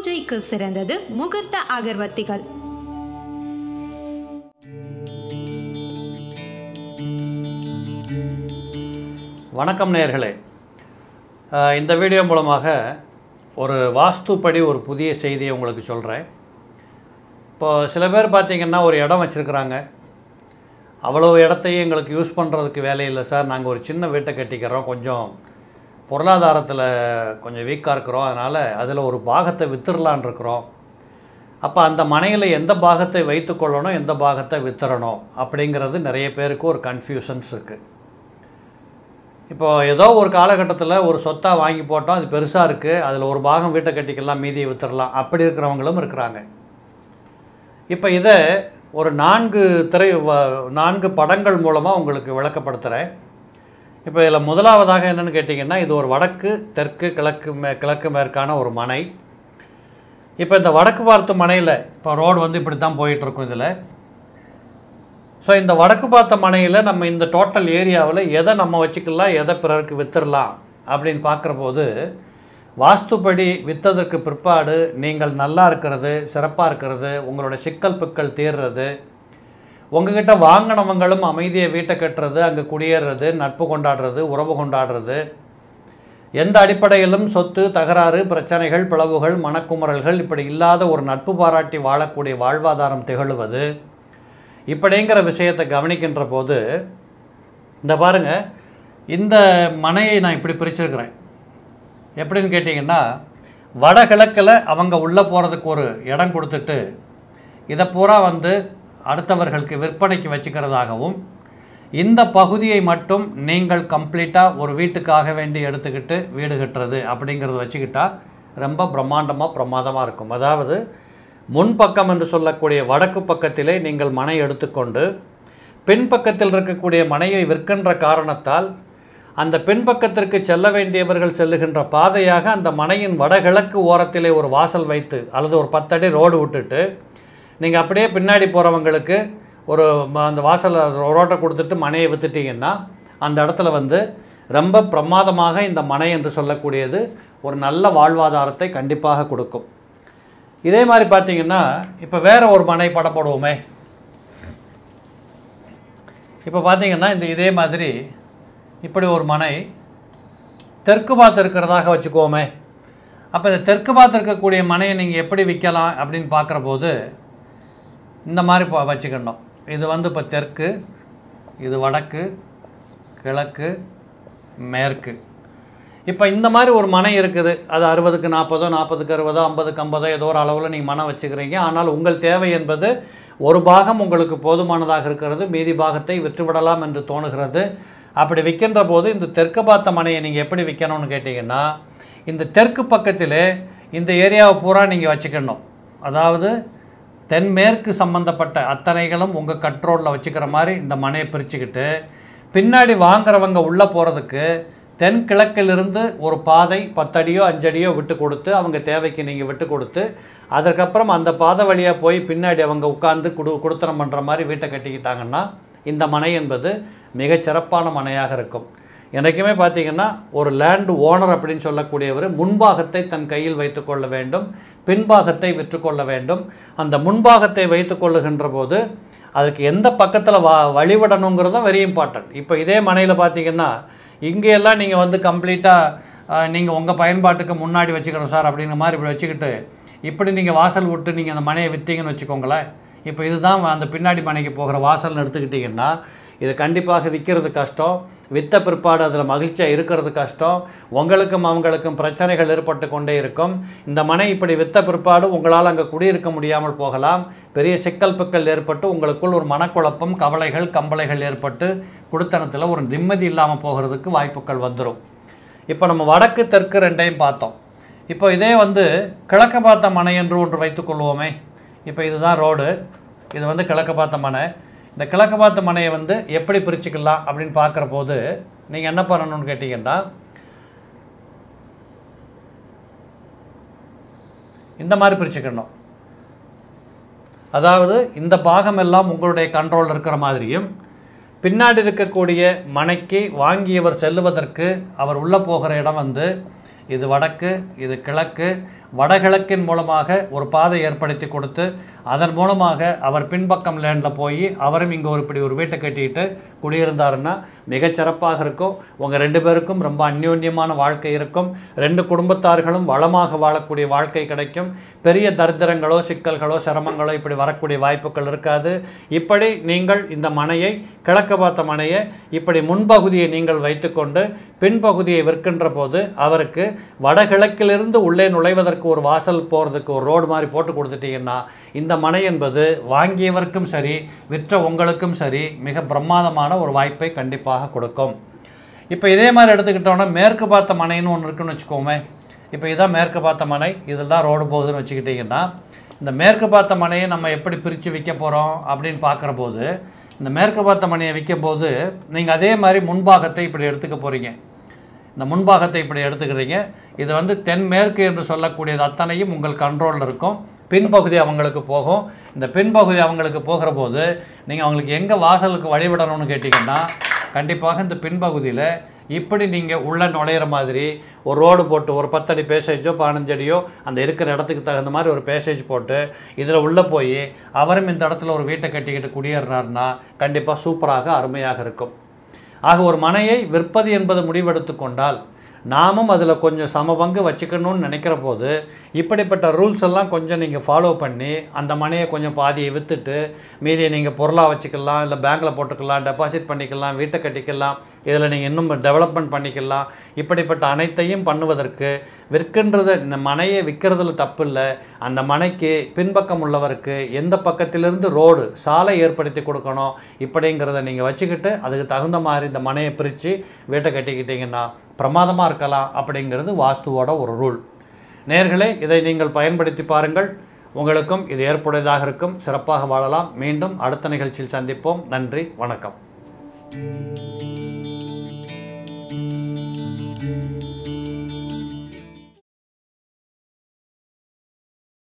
பூஜைக்கு சிறந்தது முகூர்த்த அகர்வத்திகள். வணக்கம் நேயர்களே, இந்த வீடியோ மூலமாக ஒரு வாஸ்துப்படி ஒரு புதிய செய்தியை உங்களுக்கு சொல்கிறேன். இப்போது சில பேர் பார்த்திங்கன்னா ஒரு இடம் வச்சுருக்குறாங்க. அவ்வளோ இடத்தையும் எங்களுக்கு யூஸ் பண்ணுறதுக்கு வேலை இல்லை சார், நாங்கள் ஒரு சின்ன வீட்டை கட்டிக்கிறோம், கொஞ்சம் பொருளாதாரத்தில் கொஞ்சம் வீக்காக இருக்கிறோம், அதனால் அதில் ஒரு பாகத்தை விற்றுடலான் இருக்கிறோம். அப்போ அந்த மனையில் எந்த பாகத்தை வைத்துக்கொள்ளணும், எந்த பாகத்தை விற்றுறணும் அப்படிங்கிறது நிறைய பேருக்கு ஒரு கன்ஃபியூஷன்ஸ் இருக்குது. இப்போது ஏதோ ஒரு காலகட்டத்தில் ஒரு சொத்தாக வாங்கி போட்டோம், அது பெருசாக இருக்குது, அதில் ஒரு பாகம் வீட்டை கட்டிக்கலாம், மீதியை விற்றுடலாம், அப்படி இருக்கிறவங்களும் இருக்கிறாங்க. இப்போ இதை ஒரு 4 படங்கள் மூலமாக உங்களுக்கு விளக்கப்படுத்துகிறேன். இப்போ இதில் முதலாவதாக என்னென்னு கேட்டிங்கன்னா, இது ஒரு வடக்கு தெற்கு கிழக்கு மேற்கான ஒரு மனை. இப்போ இந்த வடக்கு பார்த்த மனையில் இப்போ ரோடு இப்படி தான் போயிட்டுருக்கும் இதில். ஸோ இந்த வடக்கு பார்த்த மனையில் நம்ம இந்த டோட்டல் ஏரியாவில் எதை நம்ம வச்சுக்கலாம், எதை பிறருக்கு விற்றுடலாம் அப்படின்னு பார்க்குற போது, வாஸ்துப்படி விற்றதற்கு பிற்பாடு நீங்கள் நல்லா இருக்கிறது, சிறப்பாக இருக்கிறது, உங்களோட சிக்கல் பிக்கல் தீர்றது, உங்ககிட்ட வாங்கினவங்களும் அமைதியை வீட்டை கட்டுறது, அங்கே குடியேறது, நட்பு கொண்டாடுறது, உறவு கொண்டாடுறது, எந்த அடிப்படையிலும் சொத்து தகராறு பிரச்சனைகள் பிளவுகள் மனக்குமுறல்கள் இப்படி இல்லாத ஒரு நட்பு பாராட்டி வாழக்கூடிய வாழ்வாதாரம் திகழ்வது, இப்படிங்கிற விஷயத்தை கவனிக்கின்ற போது இந்த பாருங்கள், இந்த மனையை நான் இப்படி பிரிச்சிருக்கிறேன். எப்படின்னு கேட்டிங்கன்னா, வடகிழக்கில் அவங்க உள்ளே போகிறதுக்கு ஒரு இடம் கொடுத்துட்டு இதை பூரா அடுத்தவர்களுக்கு விற்பனைக்கு வச்சுக்கிறதாகவும், இந்த பகுதியை மட்டும் நீங்கள் கம்ப்ளீட்டாக ஒரு வீட்டுக்காக வேண்டி எடுத்துக்கிட்டு வீடு கட்டுறது அப்படிங்கிறத வச்சுக்கிட்டா ரொம்ப பிரமாதமாக இருக்கும். அதாவது முன்பக்கம் என்று சொல்லக்கூடிய வடக்கு பக்கத்திலே நீங்கள் மனை எடுத்துக்கொண்டு பின்பக்கத்தில் இருக்கக்கூடிய மனையை விற்கின்ற காரணத்தால் அந்த பின்பக்கத்திற்கு செல்ல வேண்டியவர்கள் செல்லுகின்ற பாதையாக அந்த மனையின் வடகிழக்கு ஓரத்திலே ஒரு வாசல் வைத்து அல்லது ஒரு 10 அடி ரோடு விட்டுட்டு நீங்கள் அப்படியே பின்னாடி போகிறவங்களுக்கு ஒரு அந்த வாசல் ரோட்டை கொடுத்துட்டு மனையை விற்றுட்டிங்கன்னா அந்த இடத்துல ரொம்ப பிரமாதமாக இந்த மனை என்று சொல்லக்கூடியது ஒரு நல்ல வாழ்வாதாரத்தை கண்டிப்பாக கொடுக்கும். இதே மாதிரி பார்த்திங்கன்னா, இப்போ வேறு ஒரு மனை படப்படுவோமே. இப்போ பார்த்திங்கன்னா இதே மாதிரி இப்படி ஒரு மனை தெற்கு பார்த்து இருக்கிறதாக வச்சுக்கோமே. அப்போ இந்த தெற்கு பார்த்து இருக்கக்கூடிய மனையை நீங்கள் எப்படி விற்கலாம் அப்படின்னு பார்க்குற போது இந்த மாதிரி வச்சுக்கணும். இது இப்போ தெற்கு, இது வடக்கு, கிழக்கு, மேற்கு. இப்போ இந்த மாதிரி ஒரு மனை இருக்குது, அது 60க்கு 40, 40க்கு 60, 50க்கு 50 ஏதோ ஒரு அளவில் நீங்கள் மனை வச்சுக்கிறீங்க. ஆனால் உங்கள் தேவை என்பது ஒரு பாகம் உங்களுக்கு போதுமானதாக இருக்கிறது, மீதி பாகத்தை விற்றுவிடலாம் என்று தோணுகிறது. அப்படி விற்கின்ற போது இந்த தெற்கு பார்த்த மனையை நீங்கள் எப்படி விற்கணும்னு கேட்டிங்கன்னா, இந்த தெற்கு பக்கத்திலே இந்த ஏரியாவை பூரா நீங்கள் வச்சுக்கணும். அதாவது தென்மேற்கு சம்பந்தப்பட்ட அத்தனைகளும் உங்கள் கண்ட்ரோலில் வச்சுக்கிற மாதிரி இந்த மனையை பிரிச்சுக்கிட்டு, பின்னாடி வாங்குறவங்க உள்ளே போகிறதுக்கு தென்கிழக்கிலிருந்து ஒரு பாதை 10 அடியோ 5 அடியோ விட்டு கொடுத்து, அவங்க தேவைக்கு நீங்கள் விட்டு கொடுத்து, அதற்கப்புறம் அந்த பாதை வழியாக போய் பின்னாடி அவங்க உட்கார்ந்து கொடுத்தனம் பண்ணுற மாதிரி வீட்டை கட்டிக்கிட்டாங்கன்னா இந்த மனை என்பது மிகச்சிறப்பான மனையாக இருக்கும். என்றைக்குமே பார்த்திங்கன்னா, ஒரு லேண்டு ஓனர் அப்படின்னு சொல்லக்கூடியவர் முன்பாகத்தை தன் கையில் வைத்துக்கொள்ள வேண்டும், பின்பாகத்தை விற்றுக்கொள்ள வேண்டும். அந்த முன்பாகத்தை வைத்து கொள்ளுகின்ற போது அதுக்கு எந்த பக்கத்தில் வழிவிடணுங்கிறதும் வெரி இம்பார்ட்டன்ட். இப்போ இதே மனையில் பார்த்திங்கன்னா, இங்கேயெல்லாம் நீங்கள் கம்ப்ளீட்டாக நீங்கள் உங்கள் பயன்பாட்டுக்கு முன்னாடி வச்சுக்கணும் சார் அப்படிங்கிற மாதிரி இப்படி வச்சுக்கிட்டு இப்படி நீங்கள் வாசல் விட்டு நீங்கள் அந்த மனையை விற்றீங்கன்னு வச்சுக்கோங்களேன். இப்போ இதுதான் அந்த பின்னாடி மனைக்கு போகிற வாசல்னு எடுத்துக்கிட்டிங்கன்னா இது கண்டிப்பாக விற்கிறது கஷ்டம், விற்ற பிற்பாடு அதில் மகிழ்ச்சியாக இருக்கிறது கஷ்டம், உங்களுக்கும் அவங்களுக்கும் பிரச்சனைகள் ஏற்பட்டு கொண்டே இருக்கும். இந்த மனை இப்படி விற்ற பிற்பாடு உங்களால் அங்கே குடியிருக்க முடியாமல் போகலாம், பெரிய சிக்கல் பிக்கல் ஏற்பட்டு உங்களுக்குள் ஒரு மனக்குழப்பம் கவலைகள் கம்பளைகள் ஏற்பட்டு குடித்தனத்தில் ஒரு நிம்மதி இல்லாமல் போகிறதுக்கு வாய்ப்புகள் வந்துடும். இப்போ நம்ம வடக்கு தெற்கு ரெண்டையும் பார்த்தோம். இப்போ இதே கிழக்கு பார்த்த மனை என்று ஒன்று வைத்துக்கொள்வோமே. இப்போ இதுதான் ரோடு, இது கிழக்கு பார்த்த மனை. இந்த கிழக்கு பார்த்த மனையை எப்படி பிரிச்சுக்கலாம் அப்படின்னு பார்க்குற போது நீங்கள் என்ன பண்ணணும்னு கேட்டிங்கன்னா, இந்த மாதிரி பிரிச்சுக்கணும். அதாவது இந்த பாகம் எல்லாம் உங்களுடைய கண்ட்ரோலில் இருக்கிற மாதிரியும், பின்னாடி இருக்கக்கூடிய மனைக்கு வாங்கியவர் செல்லுவதற்கு அவர் உள்ளே போகிற இடம் இது வடக்கு, இது கிழக்கு, வடகிழக்கின் மூலமாக ஒரு பாதை ஏற்படுத்தி கொடுத்து அதன் மூலமாக அவர் பின்பக்கம் லேண்டில் போய் அவரும் இங்கே ஒரு வீட்டை கட்டிட்டு குடியிருந்தாருன்னா மிகச்சிறப்பாக இருக்கும். உங்கள் 2 பேருக்கும் ரொம்ப அந்யோன்யமான வாழ்க்கை இருக்கும். 2 குடும்பத்தார்களும் வளமாக வாழக்கூடிய வாழ்க்கை கிடைக்கும். பெரிய தரித்திரங்களோ சிக்கல்களோ சிரமங்களோ இப்படி வரக்கூடிய வாய்ப்புகள் இருக்காது. இப்படி நீங்கள் இந்த மனையை, கிழக்கு பார்த்த மனையை இப்படி முன்பகுதியை நீங்கள் வைத்துக்கொண்டு பின்பகுதியை விற்கின்ற போது அவருக்கு வடகிழக்கிலிருந்து உள்ளே நுழைவதற்கு ஒரு வாசல் போகிறதுக்கு ஒரு ரோடு மாதிரி போட்டு கொடுத்துட்டீங்கன்னா இந்த மனை என்பது வாங்கியவருக்கும் சரி விற்ற உங்களுக்கும் சரி மிக பிரமாதமான ஒரு வாய்ப்பை கண்டிப்பாக கொடுக்கும். இப்போ இதே மாதிரி எடுத்துக்கிட்டோன்னா மேற்கு பார்த்த மனைன்னு ஒன்று இருக்குன்னு வச்சுக்கோமே. இப்போ இதான் மேற்கு பார்த்த மனை, இதில் தான் ரோடு போகுதுன்னு வச்சுக்கிட்டிங்கன்னா இந்த மேற்கு பார்த்த மனையை நம்ம எப்படி பிரித்து விற்க போகிறோம் அப்படின்னு பார்க்குற போது இந்த மேற்கு பார்த்த மனையை விற்கும் போது நீங்கள் அதே மாதிரி முன்பாகத்தை இப்படி எடுத்துக்க போகிறீங்க. இந்த முன்பாகத்தை இப்படி எடுத்துக்கிறீங்க. இது வந்து தென்மேற்கு என்று சொல்லக்கூடியது அத்தனையும் உங்கள் கண்ட்ரோலில் இருக்கும். பின்பகுதி அவங்களுக்கு போகும். இந்த பின்பகுதி அவங்களுக்கு போகிற போது நீங்கள் அவங்களுக்கு எங்கே வாசலுக்கு வழிவிடணும்னு கேட்டிங்கன்னா கண்டிப்பாக இந்த பின்பகுதியில் இப்படி நீங்கள் உள்ள நுழையிற மாதிரி ஒரு ரோடு போட்டு ஒரு 10 அடி பேசேஜோ 15 அடியோ அந்த இருக்கிற இடத்துக்கு தகுந்த மாதிரி ஒரு பேசேஜ் போட்டு இதில் உள்ளே போய் அவரும் இந்த இடத்துல ஒரு வீட்டை கட்டிக்கிட்டு குடியேறினார்னா கண்டிப்பாக சூப்பராக அருமையாக இருக்கும். ஆக ஒரு மனையை விற்பது என்பது முடிவெடுத்து கொண்டால் நாமும் அதில் கொஞ்சம் சமபங்கு வச்சுக்கணும்னு நினைக்கிற போது இப்படிப்பட்ட ரூல்ஸ் எல்லாம் கொஞ்சம் நீங்கள் ஃபாலோ பண்ணி அந்த மனையை கொஞ்சம் பாதியை விற்றுட்டு மீதியை நீங்கள் பொருளாக வச்சுக்கலாம், இல்லை பேங்க்கில் போட்டுக்கலாம், டெபாசிட் பண்ணிக்கலாம், வீட்டை கட்டிக்கலாம், இதில் நீங்கள் இன்னும் டெவலப்மெண்ட் பண்ணிக்கலாம். இப்படிப்பட்ட அனைத்தையும் பண்ணுவதற்கு விற்கின்றது இந்த மனையை விற்கிறதுல தப்பு இல்லை. அந்த மனைக்கு பின்பக்கம் உள்ளவருக்கு எந்த பக்கத்திலிருந்து ரோடு சாலை ஏற்படுத்தி கொடுக்கணும் இப்படிங்கிறத நீங்கள் வச்சுக்கிட்டு அதுக்கு தகுந்த மாதிரி இந்த மனையை பிரித்து வீட்டை கட்டிக்கிட்டிங்கன்னா பிரமாதமாக இருக்கலாம். அப்படிங்கிறது வாஸ்துவோட ஒரு ரூல். நேயர்களே, இதை நீங்கள் பயன்படுத்தி பாருங்கள். உங்களுக்கும் இது ஏற்புடையதாக இருக்கும். சிறப்பாக வாழலாம். மீண்டும் அடுத்த நிகழ்ச்சியில் சந்திப்போம். நன்றி, வணக்கம்.